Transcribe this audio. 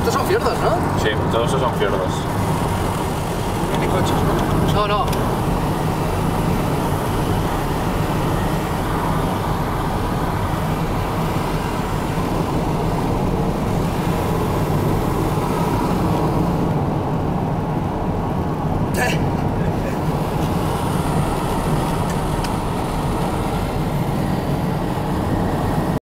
Estos son fiordos, ¿no? Sí, todos esos son fiordos. Ni coches, ¿no? No, no.